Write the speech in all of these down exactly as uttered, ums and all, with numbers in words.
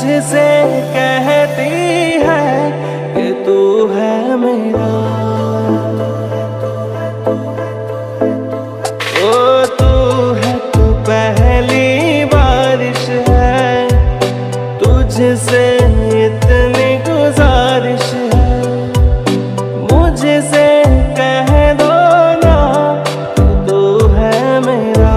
मुझसे कहती है कि तू है मेरा। ओ तू है तू पहली बारिश है, तुझसे इतनी गुजारिश है, मुझसे कह दो ना कि तू है मेरा।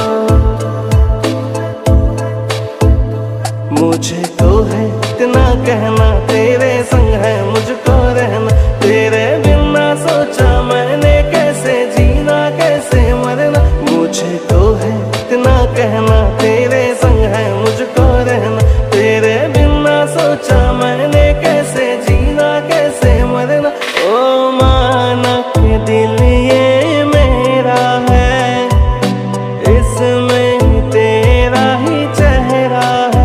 मुझे तो है इतना कहना तेरे संग है मुझको रहना, तेरे बिना सोचा मैंने कैसे जीना कैसे मरना। मुझे तो है इतना कहना तेरे संग है मुझको रहना, तेरे बिना सोचा मैंने कैसे जीना कैसे मरना। ओ माना कि दिल ये मेरा है, इसमें तेरा ही चेहरा है,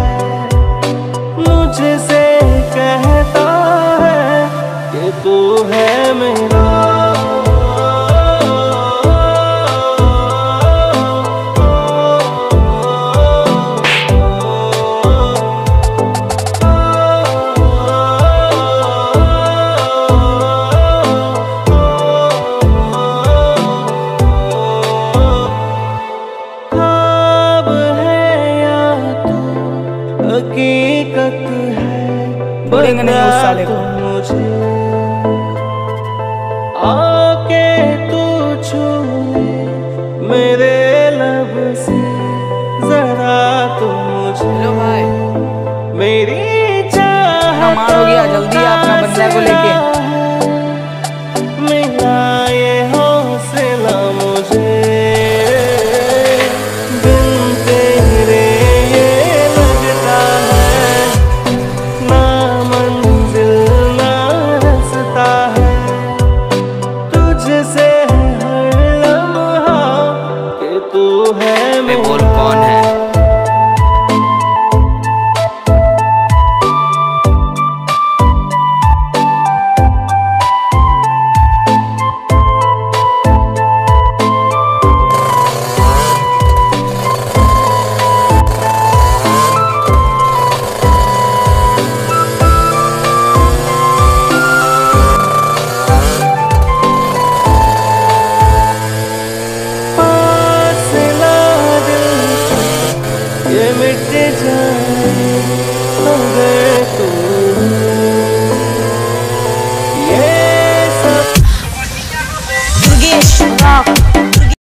मुझसे कहता है कि तू है मेरा। ख्वाब है या तू हकीकत है, बता तो मुझे आके तू छू ले मेरे लब से जरा तो मुझे। हेलो भाई, मेरी चाहत हो गया, जल्दी अपना बंदा को लेके मिला ये हौसला मुझे। बिन तेरे ये लगता है ना मंजिल ना रास्ता है, तुझसे हर लम्हा कि तू है मेरा। बोल कौन है? फासला दिल से ये मिट जाए अगर तू